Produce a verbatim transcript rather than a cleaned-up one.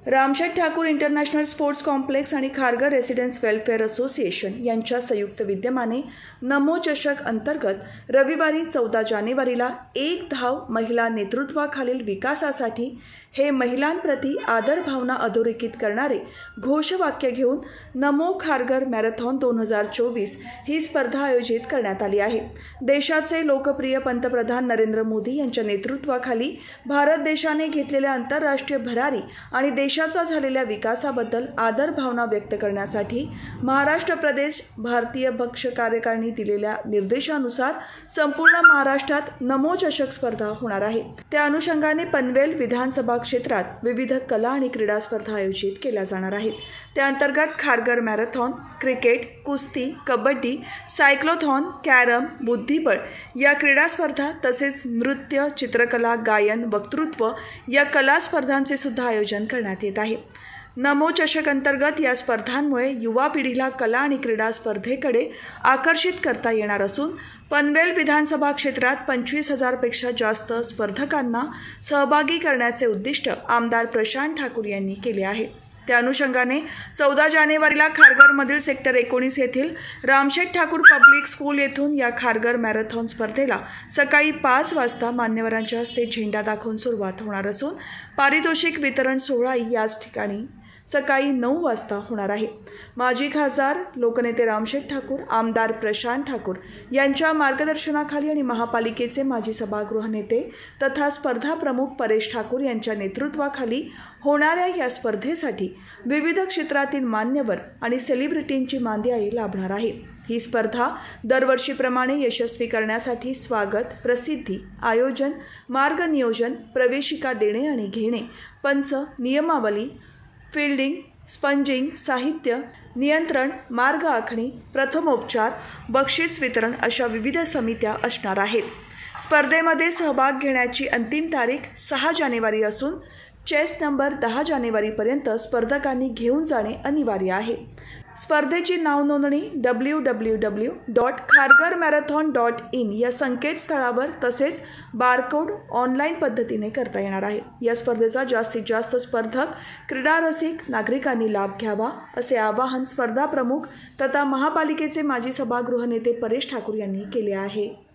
Ramsheth Thakur international sports complex आणि Kharghar residence welfare association यांच्या संयुक्त विद्यमाने नमो चषक अंतर्गत रविवारी चौदा जानेवारीला एक धाव महिला नेतृत्वाखालील विकासासाठी हे महिलांप्रती आदर भावना अधोरेखित करणारे घोषवाक्य घेऊन नमो खारघर मॅरेथॉन दोन हजार चोवीस ही स्पर्धा आयोजित करण्यात आली आहे। देशाचे लोकप्रिय पंतप्रधान नरेंद्र मोदी यांच्या नेतृत्वाखाली भारत देशाने घेतलेल्या आंतरराष्ट्रीय भरारी आणि देशाचा झालेल्या विकासाबद्दल आदर भावना व्यक्त करण्यासाठी महाराष्ट्र प्रदेश भारतीय पक्ष कार्यकारिणी दिलेल्या निर्देशानुसार संपूर्ण महाराष्ट्रात नमो चषक स्पर्धा होणार आहे। त्या अनुषंगाने पनवेल विधानसभा क्षेत्रात विविध कला आणि क्रीडा स्पर्धा आयोजित केल्या जाणार आहेत। त्या अंतर्गत खारघर मॅरेथॉन, क्रिकेट, कुस्ती, कबड्डी, सायक्लोथॉन, कॅरम, बुद्धिबळ या क्रीडा स्पर्धा तसेच नृत्य, चित्रकला, गायन, वक्तृत्व या कला स्पर्धांचे सुद्धा आयोजन करण्यात येत आहे। नमो चषक अंतर्गत या स्पर्धांमुळे युवा पिढीला कला आणि क्रीडा स्पर्धेकडे आकर्षित करता येणार असून पनवेल विधानसभा क्षेत्रात पंचवीस हजारपेक्षा जास्त स्पर्धकांना सहभागी करण्याचे उद्दिष्ट आमदार प्रशांत ठाकूर यांनी केले आहे। त्या अनुषंगाने चौदा जानेवारीला खारघरमधील सेक्टर एकोणीस येथील रामशेठ ठाकूर पब्लिक स्कूल येथून या खारघर मॅरेथॉन स्पर्धेला सकाळी पाच वाजता मान्यवरांच्या हस्ते झेंडा दाखवून सुरुवात होणार असून पारितोषिक वितरण सोहळा याच ठिकाणी सकाळी नऊ वाजता होणार आहे। माजी खासदार लोकनेते रामशेठ ठाकूर, आमदार प्रशांत ठाकूर यांच्या मार्गदर्शनाखाली आणि महापालिकेचे माजी सभागृह नेते तथा स्पर्धा प्रमुख परेश ठाकूर यांच्या नेतृत्वाखाली होणाऱ्या या स्पर्धेसाठी विविध क्षेत्रातील मान्यवर आणि सेलिब्रिटींची मांदियाळी लाभणार आहे। ही स्पर्धा दरवर्षीप्रमाणे यशस्वी करण्यासाठी स्वागत, प्रसिद्धी, आयोजन, मार्गनियोजन, प्रवेशिका देणे आणि घेणे, पंच, नियमावली, फील्डिंग, स्पंजिंग, साहित्य, नियंत्रण, मार्ग आखणी, प्रथमोपचार, बक्षीस वितरण अशा विविध समित्या असणार आहेत। स्पर्धेमध्ये सहभाग घेण्याची अंतिम तारीख सहा जानेवारी असून चेस नंबर दहा जानेवारीपर्यंत स्पर्धकांनी घेऊन जाणे अनिवार्य आहे। स्पर्धेची नावनोंदणी W W W dot Kharghar marathon dot in या संकेतस्थळावर तसेच बारकोड ऑनलाईन पद्धतीने करता येणार आहे। या स्पर्धेचा जास्तीत जास्त स्पर्धक, क्रीडा रसिक नागरिकांनी लाभ घ्यावा असे आवाहन स्पर्धा प्रमुख तथा महापालिकेचे माजी सभागृह नेते परेश ठाकूर यांनी केले आहे।